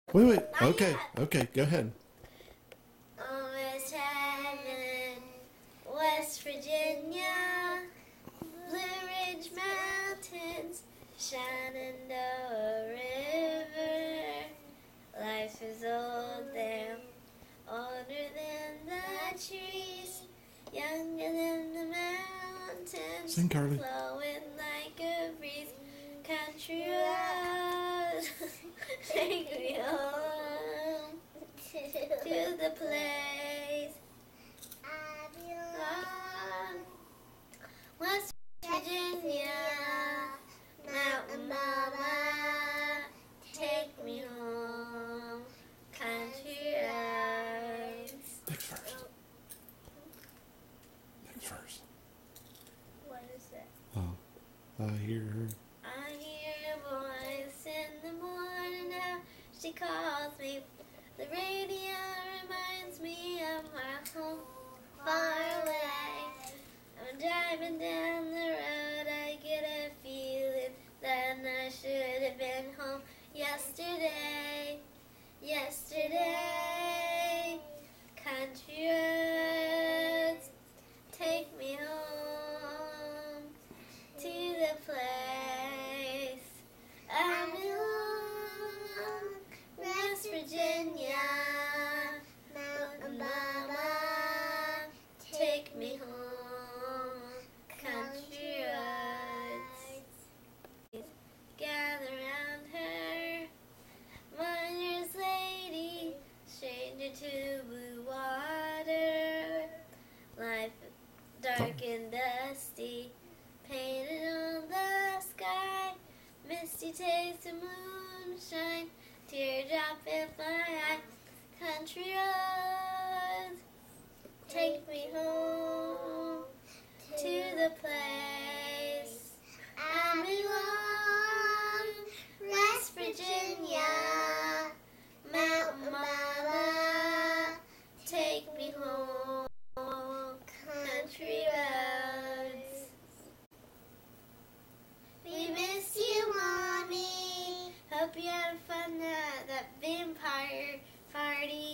Wait. Okay, go ahead. Almost heaven, West Virginia, Blue Ridge Mountains, Shenandoah River. Life is old there, older than the trees, younger than the mountains, Sing, Carly. flowing like a breeze. Country roads, take me home to the place I belong. West Virginia, Mountain Mama, take me home. Country roads. Next verse. Next verse. What is it? Oh, I hear her. I hear a voice in the morning now. She calls me. The radio reminds me of my home far away. I'm driving down the road. I get a feeling that I should have been home yesterday. Yesterday, country roads, take me home to the place I belong. West Virginia, Mountain Mama, take me home. Country roads, gather round her. Miner's lady, stranger to blue water. Life dark and dusty, painted on the sky. Misty taste of moonshine, teardrop in my eye. Country roads, take me home to the place I belong. West Virginia, Mountain Mama, take me home. Country roads. We miss you, Mommy. Hope you had fun at that vampire party.